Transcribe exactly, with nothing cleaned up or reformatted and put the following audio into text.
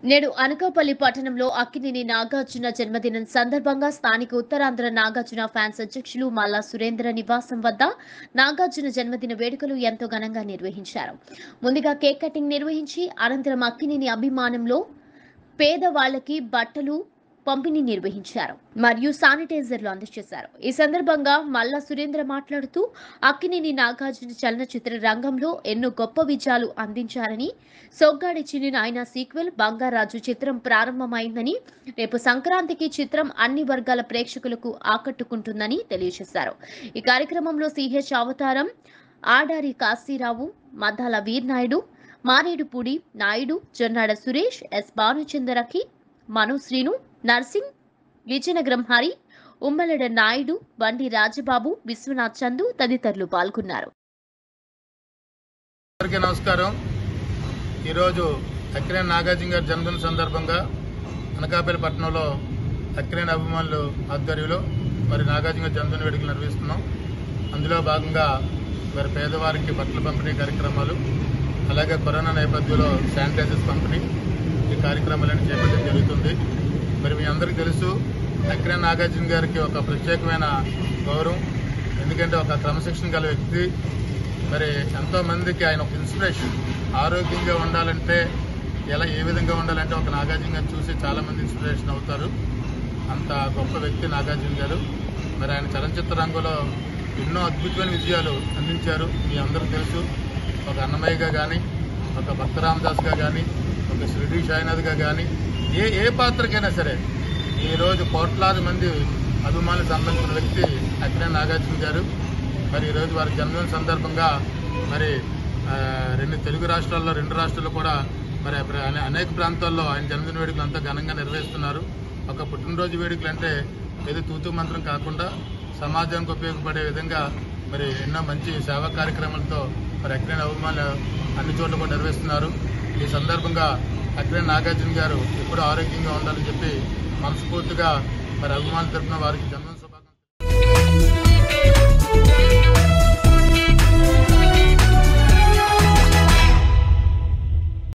నేడు అనకాపల్లి పట్టణంలో అక్కినేని నాగార్జున జన్మదినం సందర్భంగా స్థానిక ఉత్తరాంధ్ర నాగార్జున ఫ్యాన్స్ అధ్యక్షులు మల్లా సురేంద్ర నివాసం వద్ద నాగార్జున జన్మదిన వేడుకలు ఎంతో ఘనంగా నిర్వహించారు. ముందుగా కేక్ కటింగ్ నిర్వహించి అనంతరం అక్కినేని అభిమానంలో పేదవాళ్లకి బట్టలు పంపిణీ నిర్వహించారు మరియు శానిటైజర్లు అందజేశారు. ఈ సందర్భంగా మల్లా సురేంద్ర మాట్లాడుతూ అక్కినేని నాగార్జున చలనచిత్ర రంగంలో ఎన్నో గొప్ప విజయాలు అందించారని, సొగ్గాడి చిన్ని నాయన సీక్వెల్ బంగారాజు చిత్రం ప్రారంభమైందని, రేపు సంక్రాంతికి చిత్రం అన్ని వర్గాల ప్రేక్షకులకు ఆకట్టుకుంటుందని తెలియజేశారు. ఈ కార్యక్రమంలో సిహెచ్ అవతారం, ఆడారి కాశీరావు, మద్దాల వీర్నాయుడు, మారేడుపూడి నాయుడు, జొన్నాడ సురేష్, ఎస్ భానుచందరకి, మనోశ్రీను, నర్సింగ్, విజయనగరం హరి, ఉమ్మలడ నాయుడు, బండి రాజబాబు, విశ్వనాథ్ చందు తదితరులు పాల్గొన్నారు. నమస్కారం. ఈరోజు అక్కినేని నాగార్జున గారి జన్మదిన సందర్భంగా అనకాపల్లి పట్టణంలో అక్కినేని అభిమానులు ఆధ్వర్యంలో మరి నాగార్జున గారి జన్మదిన వేడుకలు నిర్వహిస్తున్నాం. అందులో భాగంగా మరి పేదవారికి బట్టల పంపిణీ కార్యక్రమాలు, అలాగే కరోనా నేపథ్యంలో శానిటైజర్స్ పంపిణీ, ఈ కార్యక్రమాలను చేపట్టడం జరుగుతుంది. మరి మీ అందరికీ తెలుసు, అక్కినేని నాగార్జున గారికి ఒక ప్రత్యేకమైన గౌరవం. ఎందుకంటే ఒక క్రమశిక్షణ గల వ్యక్తి. మరి ఎంతో మందికి ఆయన ఒక ఇన్స్పిరేషన్. ఆరోగ్యంగా ఉండాలంటే ఎలా ఏ విధంగా ఉండాలంటే ఒక నాగార్జున గారు చూసి చాలామంది ఇన్స్పిరేషన్ అవుతారు. అంత గొప్ప వ్యక్తి నాగార్జున గారు. మరి ఆయన చలనచిత్ర రంగంలో ఎన్నో అద్భుతమైన విజయాలు అందించారు. మీ అందరికీ తెలుసు. ఒక అన్నమయ్యగా కానీ, ఒక భక్త రామదాస్గా కానీ, ఒక షిరిడి సాయినాథ్గా కానీ, ఏ ఏ పాత్రకైనా సరే ఈరోజు కోట్లాది మంది అభిమానులకు సంబంధించిన వ్యక్తి అక్కినేని నాగార్జున గారు. మరి ఈరోజు వారి జన్మదిన సందర్భంగా మరి రెండు తెలుగు రాష్ట్రాల్లో రెండు రాష్ట్రాల్లో కూడా మరి అనేక ప్రాంతాల్లో ఆయన జన్మదిన వేడుకలు అంతా ఘనంగా నిర్వహిస్తున్నారు. ఒక పుట్టినరోజు వేడుకలు అంటే ఏదో తూతూ మంత్రం కాకుండా సమాజానికి ఉపయోగపడే విధంగా మరి ఎన్నో మంచి సేవా కార్యక్రమాలతో మరి అక్కినేని అభిమానులు అన్ని చోట్ల కూడా నిర్వహిస్తున్నారు. ఈ సందర్భంగా అక్కినేని నాగార్జున గారు ఎప్పుడూ ఆరోగ్యంగా ఉండాలని చెప్పి మనస్ఫూర్తిగా మరి అభిమానుల తరఫున వారికి జన్మదిన శుభాకాంక్షలు.